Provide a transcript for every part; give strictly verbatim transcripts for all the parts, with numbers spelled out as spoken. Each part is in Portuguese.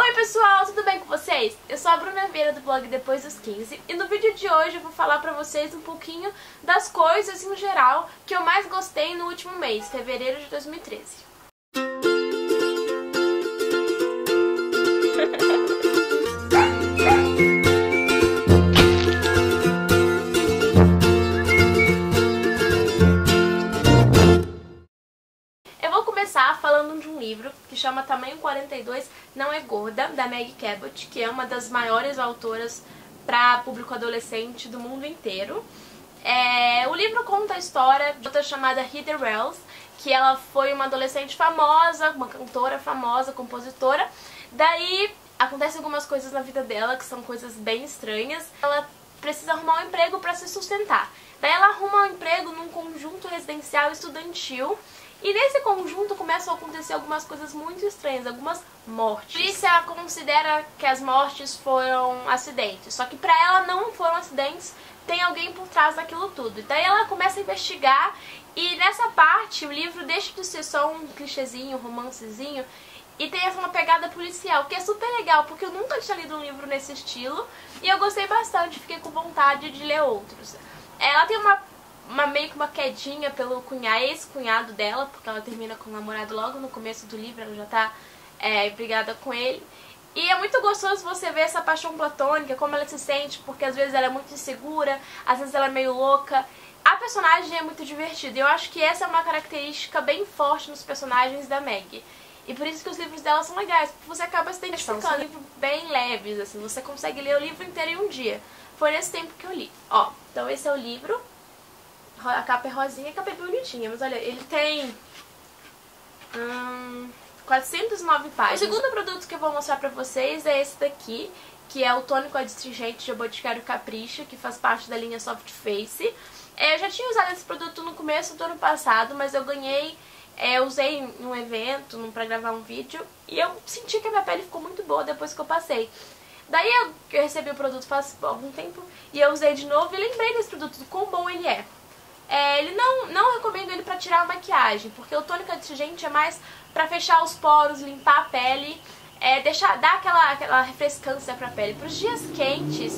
Oi pessoal, tudo bem com vocês? Eu sou a Bruna Vieira do blog Depois dos quinze e no vídeo de hoje eu vou falar pra vocês um pouquinho das coisas em geral que eu mais gostei no último mês, fevereiro de dois mil e treze. Falando de um livro que chama Tamanho quarenta e dois Não é Gorda, da Meg Cabot, que é uma das maiores autoras para público adolescente do mundo inteiro. É, o livro conta a história de outra chamada Heather Wells, que ela foi uma adolescente famosa, uma cantora famosa, compositora. Daí acontecem algumas coisas na vida dela que são coisas bem estranhas. Ela precisa arrumar um emprego para se sustentar. Daí ela arruma um emprego num conjunto residencial estudantil. E nesse conjunto começam a acontecer algumas coisas muito estranhas, algumas mortes. A polícia considera que as mortes foram acidentes, só que pra ela não foram acidentes, tem alguém por trás daquilo tudo. E daí ela começa a investigar e nessa parte o livro deixa de ser só um clichêzinho, um romancezinho, e tem essa uma pegada policial, que é super legal, porque eu nunca tinha lido um livro nesse estilo e eu gostei bastante, fiquei com vontade de ler outros. Ela tem uma Uma, meio que uma quedinha pelo cunhado, ex-cunhado dela, porque ela termina com o namorado logo no começo do livro, ela já tá é, brigada com ele. E é muito gostoso você ver essa paixão platônica, como ela se sente, porque às vezes ela é muito insegura, às vezes ela é meio louca. A personagem é muito divertida, e eu acho que essa é uma característica bem forte nos personagens da Meg. E por isso que os livros dela são legais, porque você acaba se identificando. São livros bem leves, assim, você consegue ler o livro inteiro em um dia. Foi nesse tempo que eu li. Ó, então esse é o livro. A capa é rosinha, a capa é bonitinha, mas olha, ele tem hum, quatrocentas e nove páginas. O segundo produto que eu vou mostrar pra vocês é esse daqui, que é o tônico adstringente de Boticário Capricho, que faz parte da linha Soft Face. É, eu já tinha usado esse produto no começo do ano passado, mas eu ganhei, é, eu usei em um evento, pra gravar um vídeo, e eu senti que a minha pele ficou muito boa depois que eu passei. Daí eu, eu recebi o produto faz algum tempo, e eu usei de novo e lembrei desse produto, do quão bom ele é. É, ele não, não recomendo ele pra tirar a maquiagem, porque o tônico adstringente é mais pra fechar os poros, limpar a pele, é, deixar, dar aquela, aquela refrescância pra pele. Pros dias quentes,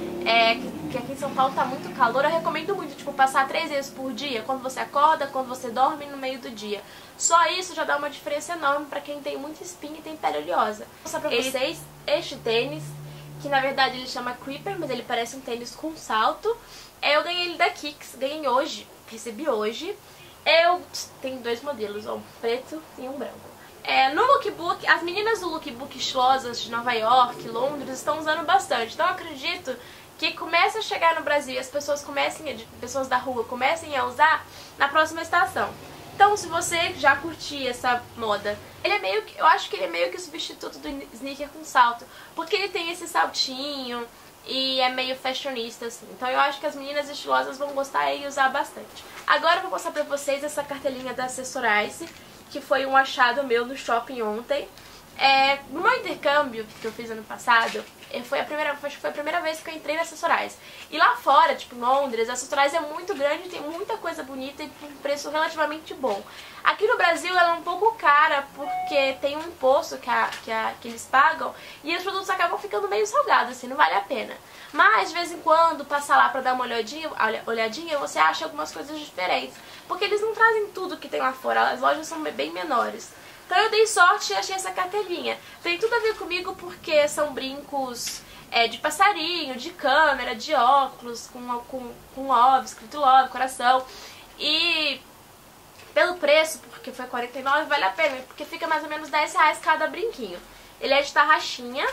é, que, que aqui em São Paulo tá muito calor, eu recomendo muito, tipo, passar três vezes por dia, quando você acorda, quando você dorme e no meio do dia. Só isso já dá uma diferença enorme pra quem tem muita espinha e tem pele oleosa. Vou mostrar pra ele... vocês este tênis, que na verdade ele chama Creeper, mas ele parece um tênis com salto. Eu ganhei ele da Kicks, ganhei hoje, recebi hoje. Eu tenho dois modelos, um preto e um branco. É, no lookbook, as meninas do lookbook estilosas de Nova York, Londres, estão usando bastante. Então eu acredito que comece a chegar no Brasil e as pessoas comecem, pessoas da rua comecem a usar na próxima estação. Então se você já curtir essa moda, ele é meio que, eu acho que ele é meio que o substituto do sneaker com salto, porque ele tem esse saltinho e é meio fashionista, assim. Então eu acho que as meninas estilosas vão gostar e usar bastante. Agora eu vou mostrar pra vocês essa cartelinha da Accessorize, que foi um achado meu no shopping ontem. É, no meu intercâmbio que eu fiz ano passado, foi a primeira, foi a primeira vez que eu entrei na Accessorize. E lá fora, tipo em Londres, a Accessorize é muito grande, tem muita coisa bonita e por um preço relativamente bom. Aqui no Brasil ela é um pouco cara, porque tem um imposto que, a, que, a, que eles pagam e os produtos acabam ficando meio salgados, assim, não vale a pena. Mas de vez em quando, passar lá pra dar uma olhadinha, olhadinha, você acha algumas coisas diferentes. Porque eles não trazem tudo que tem lá fora, as lojas são bem menores. Então eu dei sorte e achei essa cartelinha. Tem tudo a ver comigo porque são brincos é, de passarinho, de câmera, de óculos, com, com, com love, escrito love, coração. E pelo preço, porque foi quarenta e nove reais, vale a pena, porque fica mais ou menos dez reais cada brinquinho. Ele é de tarraxinha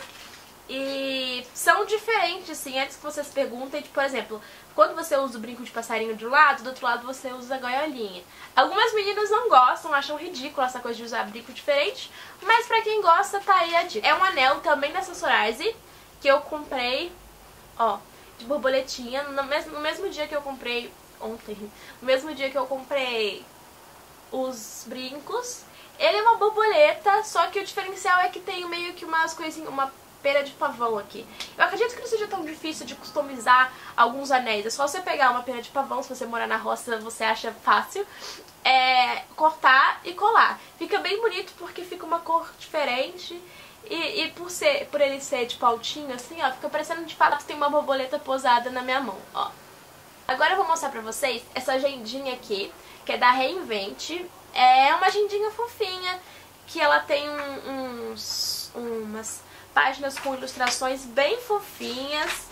e são diferentes, assim, antes que vocês perguntem, tipo, por exemplo, quando você usa o brinco de passarinho de um lado, do outro lado você usa a goiolinha. Algumas meninas não gostam, acham ridículo essa coisa de usar brinco diferente, mas pra quem gosta, tá aí a dica. É um anel também da Accessorize, que eu comprei, ó, de borboletinha, no mesmo, no mesmo dia que eu comprei, ontem, no mesmo dia que eu comprei os brincos. Ele é uma borboleta, só que o diferencial é que tem meio que umas coisinhas, uma pera de pavão aqui. Eu acredito que não seja tão difícil de customizar alguns anéis. É só você pegar uma pera de pavão, se você morar na roça você acha fácil, é, cortar e colar. Fica bem bonito porque fica uma cor diferente E, e por, ser, por ele ser tipo altinho assim, ó, fica parecendo de fato que tem uma borboleta posada na minha mão, ó. Agora eu vou mostrar pra vocês essa agendinha aqui, que é da Reinvent. É uma agendinha fofinha, que ela tem um, uns, umas páginas com ilustrações bem fofinhas.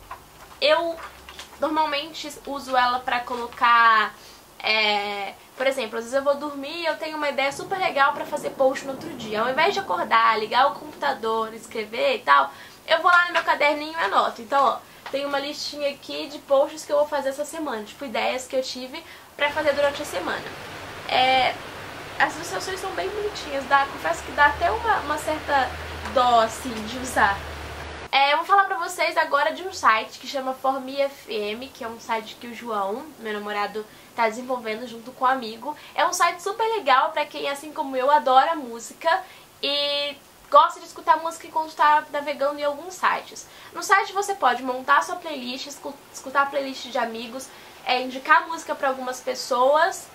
Eu normalmente uso ela pra colocar, é, por exemplo, às vezes eu vou dormir e eu tenho uma ideia super legal pra fazer post no outro dia. Ao invés de acordar, ligar o computador, escrever e tal, eu vou lá no meu caderninho e anoto. Então, ó, tem uma listinha aqui de posts que eu vou fazer essa semana, tipo ideias que eu tive pra fazer durante a semana. É, as ilustrações são bem bonitinhas, dá, confesso que dá até uma, uma certa dó, assim, de usar. É, eu vou falar pra vocês agora de um site que chama Formi F M, que é um site que o João, meu namorado, tá desenvolvendo junto com um amigo. É um site super legal pra quem, assim como eu, adora música e gosta de escutar música enquanto tá navegando em alguns sites. No site você pode montar sua playlist, escutar a playlist de amigos, é, indicar música pra algumas pessoas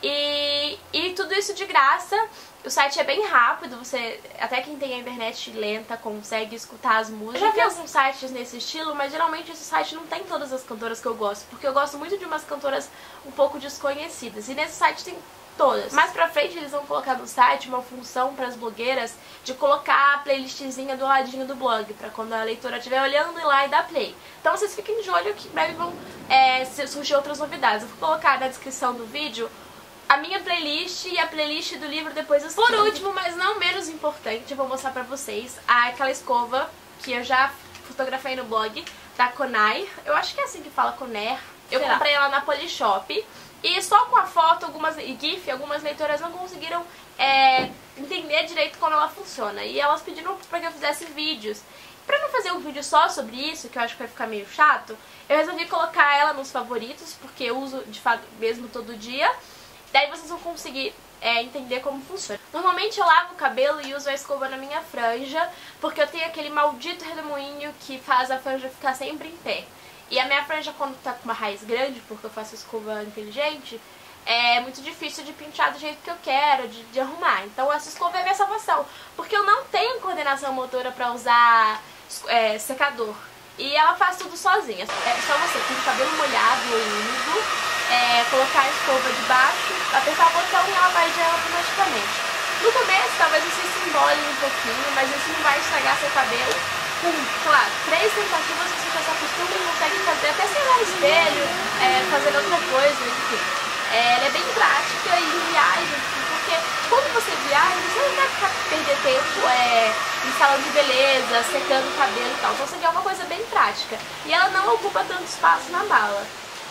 e, e tudo isso de graça. O site é bem rápido, você, até quem tem a internet lenta consegue escutar as músicas. Eu já vi alguns sites nesse estilo, mas geralmente esse site não tem todas as cantoras que eu gosto, porque eu gosto muito de umas cantoras um pouco desconhecidas, e nesse site tem todas. Mais pra frente eles vão colocar no site uma função para as blogueiras de colocar a playlistzinha do ladinho do blog, pra quando a leitora estiver olhando ir lá e dar play. Então vocês fiquem de olho que em breve vão é, surgir outras novidades. Eu vou colocar na descrição do vídeo a minha playlist e a playlist do livro Depois dos Por último, mas não menos importante, eu vou mostrar pra vocês aquela escova que eu já fotografei no blog, da Conair. Eu acho que é assim que fala, Conair. Eu Será? comprei ela na Polishop. E só com a foto algumas, e GIF, algumas leitoras não conseguiram é, entender direito como ela funciona. E elas pediram pra que eu fizesse vídeos. Pra não fazer um vídeo só sobre isso, que eu acho que vai ficar meio chato, eu resolvi colocar ela nos favoritos, porque eu uso de fato mesmo todo dia. Daí vocês vão conseguir é, entender como funciona. Normalmente eu lavo o cabelo e uso a escova na minha franja, porque eu tenho aquele maldito redemoinho que faz a franja ficar sempre em pé. E a minha franja, quando tá com uma raiz grande, porque eu faço escova inteligente, é muito difícil de pentear do jeito que eu quero, de, de arrumar. Então essa escova é a minha salvação, porque eu não tenho coordenação motora pra usar é, secador. E ela faz tudo sozinha. É só você com o cabelo molhado ou úmido, é, colocar a escova debaixo, apertar o botão e ela vai gel automaticamente. No começo talvez você se embole um pouquinho, mas isso não vai estragar seu cabelo. Com, claro, três tentativas você já se acostuma e consegue fazer até sem olhar no espelho, é, fazendo outra coisa, enfim. É, ela é bem prática e em viagem, porque quando você viaja, você não vai ficar perder tempo é, em salão de beleza, secando o cabelo e tal. Então você quer uma coisa bem prática. E ela não ocupa tanto espaço na mala.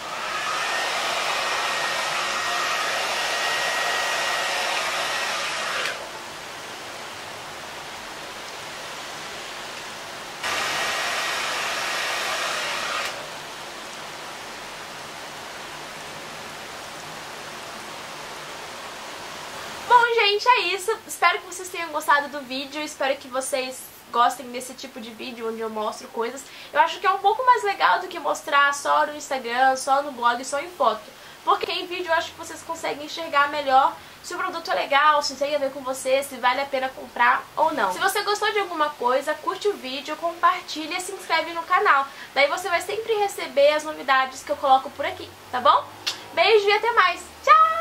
Gente, é isso. Espero que vocês tenham gostado do vídeo. Espero que vocês gostem desse tipo de vídeo onde eu mostro coisas. Eu acho que é um pouco mais legal do que mostrar só no Instagram, só no blog, só em foto. Porque em vídeo eu acho que vocês conseguem enxergar melhor se o produto é legal, se tem a ver com você, se vale a pena comprar ou não. Se você gostou de alguma coisa, curte o vídeo, compartilha e se inscreve no canal. Daí você vai sempre receber as novidades que eu coloco por aqui, tá bom? Beijo e até mais. Tchau!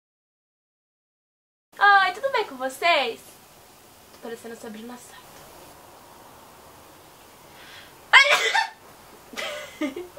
Oi, tudo bem com vocês? Tô parecendo a Sabrina Sato.